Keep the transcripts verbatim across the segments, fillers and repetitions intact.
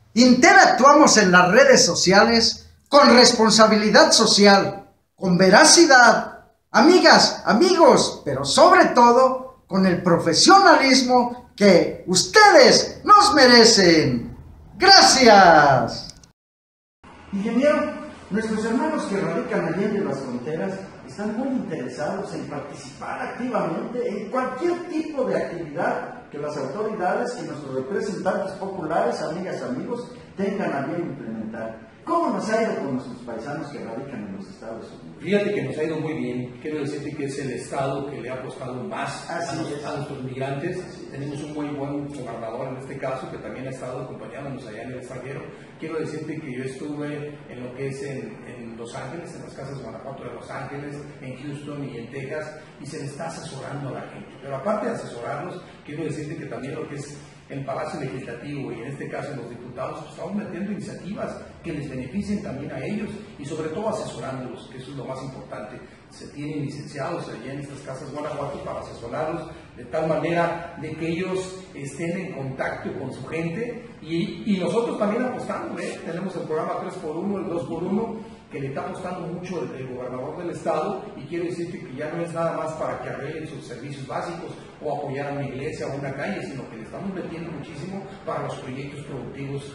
Interactuamos en las redes sociales con responsabilidad social, con veracidad, amigas, amigos, pero sobre todo con el profesionalismo que ustedes nos merecen. ¡Gracias! Ingeniero, nuestros hermanos que radican allí en las fronteras están muy interesados en participar activamente en cualquier tipo de actividad que las autoridades y nuestros representantes populares, amigas, amigos, tengan a bien implementar. ¿Cómo nos ha ido con nuestros paisanos que radican en los Estados Unidos? Fíjate que nos ha ido muy bien. Quiero decirte que es el Estado que le ha apostado más a, a nuestros migrantes. Tenemos un muy buen gobernador en este caso que también ha estado acompañándonos allá en el extranjero. Quiero decirte que yo estuve en lo que es en, en Los Ángeles, en las casas de Guanajuato de Los Ángeles, en Houston y en Texas, y se le está asesorando a la gente. Pero aparte de asesorarlos, quiero decirte que también lo que es el Palacio Legislativo y en este caso los diputados, pues estamos metiendo iniciativas que les beneficien también a ellos y sobre todo asesorándolos, que eso es lo más importante. Se tienen licenciados allá en estas casas Guanajuato para asesorarlos de tal manera de que ellos estén en contacto con su gente y, y nosotros también apostamos, ¿eh? Tenemos el programa tres por uno, el dos por uno, que le está apostando mucho el, el gobernador del estado, y quiero decirte que ya no es nada más para que arreglen sus servicios básicos o apoyar a una iglesia o una calle, sino que le estamos metiendo muchísimo para los proyectos productivos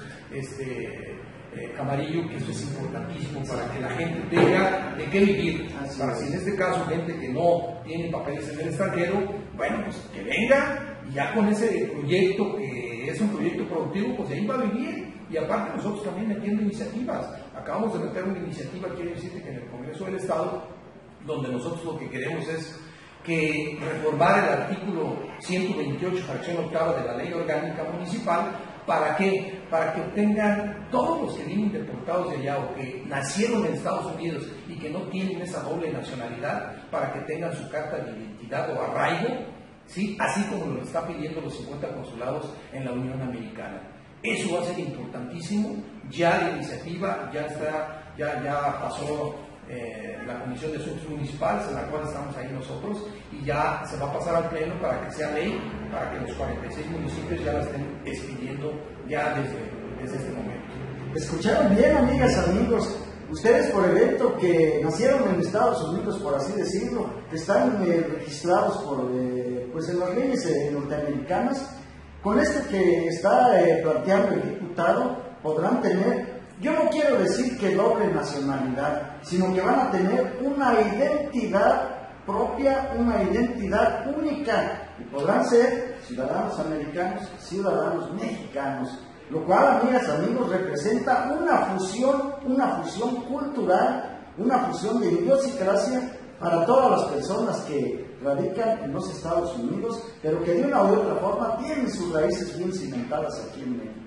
este, eh, Camarillo, que eso es importantísimo para que la gente tenga de qué vivir. Así para es. Si en este caso gente que no tiene papeles en el extranjero, bueno, pues que venga y ya con ese proyecto que es un proyecto productivo, pues ahí va a vivir. Y aparte nosotros también metiendo iniciativas. Acabamos de meter una iniciativa, quiero decirte que en el Congreso del Estado, donde nosotros lo que queremos es que reformar el artículo ciento veintiocho, fracción octava de la Ley Orgánica Municipal. ¿Para qué? Para que obtengan todos los que vienen deportados de allá o que nacieron en Estados Unidos y que no tienen esa doble nacionalidad, para que tengan su carta de identidad o arraigo, ¿sí? Así como lo están pidiendo los cincuenta consulados en la Unión Americana. Eso va a ser importantísimo. Ya la iniciativa ya está, ya, ya pasó eh, la Comisión de Asuntos Municipales, en la cual estamos ahí nosotros, y ya se va a pasar al Pleno para que sea ley, para que los cuarenta y seis municipios ya la estén expidiendo ya desde, desde este momento. Escucharon bien, amigas, amigos. Ustedes, por el hecho que nacieron en Estados Unidos, por así decirlo, que están eh, registrados por, eh, pues en las leyes eh, norteamericanas, con esto que está eh, planteando el diputado, podrán tener, yo no quiero decir que doble nacionalidad, sino que van a tener una identidad propia, una identidad única, y podrán ser ciudadanos americanos, ciudadanos mexicanos, lo cual, amigas, amigos, representa una fusión, una fusión cultural, una fusión de idiosincrasia para todas las personas que radican en los Estados Unidos, pero que de una u otra forma tienen sus raíces bien cimentadas aquí en México.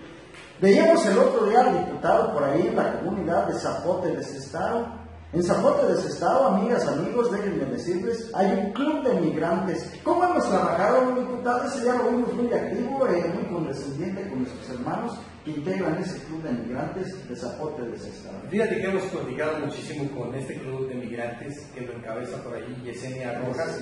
Veíamos el otro día al diputado por ahí en la comunidad de Zapote de Sestao. En Zapote de Sestao, amigas, amigos, déjenme decirles, hay un club de migrantes. ¿Cómo hemos trabajado, diputado? Ese ya lo vimos muy activo, eh, muy condescendiente con nuestros hermanos que integran ese club de migrantes de Zapote de Sestao. Fíjate que hemos platicado muchísimo con este club de migrantes que lo encabeza por ahí Yesenia Rojas,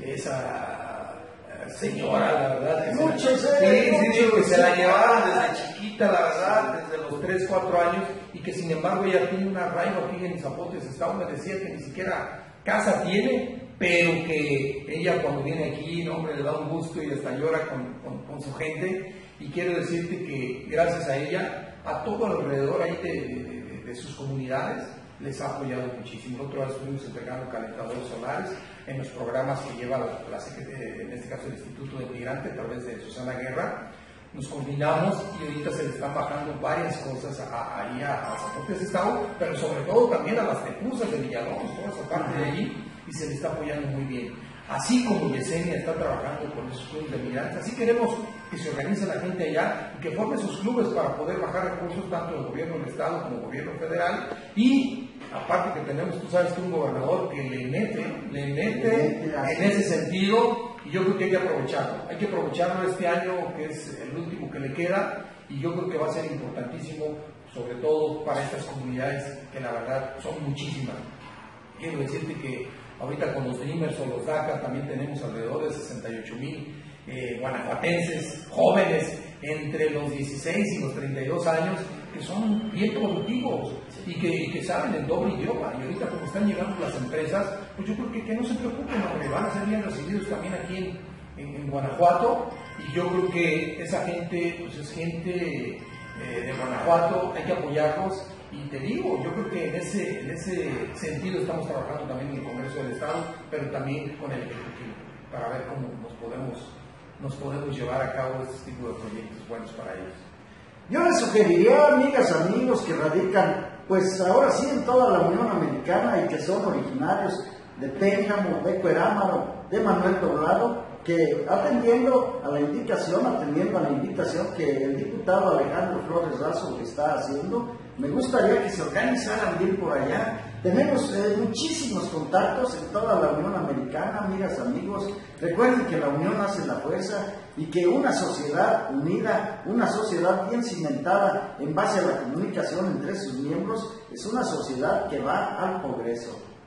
esa señora, la verdad, que muchos, se, eh, sí, muchos, sí, digo que sí, se la llevaron desde chiquita, la verdad, desde los tres, cuatro años, y que sin embargo ella tiene un arraigo aquí en Zapote de Sestao. Me decía que ni siquiera casa tiene, pero que ella cuando viene aquí, no, hombre, le da un gusto y hasta llora con, con, con su gente. Y quiero decirte que gracias a ella, a todo alrededor ahí de, de, de, de sus comunidades, les ha apoyado muchísimo. Otra vez estuvimos entregando calentadores solares en los programas que lleva la, la, en este caso el Instituto de Migrante a través de Susana Guerra. Nos combinamos y ahorita se le están bajando varias cosas ahí a, a Zapote de Sestao, pero sobre todo también a las Tepuzas de Villalobos, toda esa parte de allí, y se le está apoyando muy bien. Así como Yesenia está trabajando con esos clubes de migrantes, así queremos que se organice la gente allá y que forme sus clubes para poder bajar recursos tanto del gobierno del estado como del gobierno federal. Y aparte que tenemos, tú sabes que un gobernador que le mete, le mete en ese sentido, y yo creo que hay que aprovecharlo, hay que aprovecharlo este año que es el último que le queda, y yo creo que va a ser importantísimo, sobre todo para estas comunidades que la verdad son muchísimas. Quiero decirte que ahorita con los Dreamers o los DACA también tenemos alrededor de sesenta y ocho mil eh, guanajuatenses, jóvenes, entre los dieciséis y los treinta y dos años que son bien productivos y que, y que saben el doble idioma. Y ahorita como están llegando las empresas, pues yo creo que, que no se preocupen, hombre, van a ser bien recibidos también aquí en, en, en Guanajuato. Y yo creo que esa gente, pues es gente eh, de Guanajuato, hay que apoyarlos. Y te digo, yo creo que en ese, en ese sentido estamos trabajando también en el Congreso del Estado, pero también con el Ejecutivo, para ver cómo nos podemos, nos podemos llevar a cabo este tipo de proyectos buenos para ellos. Yo les sugeriría, amigas, amigos que radican, pues ahora sí en toda la Unión Americana y que son originarios de Pénjamo, de Cuerámaro, de Manuel Doblado, que atendiendo a la indicación, atendiendo a la invitación que el diputado Alejandro Flores Razo está haciendo, me gustaría que se organizaran bien por allá. Tenemos eh, muchísimos contactos en toda la Unión Americana, amigas, amigos. Recuerden que la unión hace la fuerza y que una sociedad unida, una sociedad bien cimentada en base a la comunicación entre sus miembros, es una sociedad que va al progreso.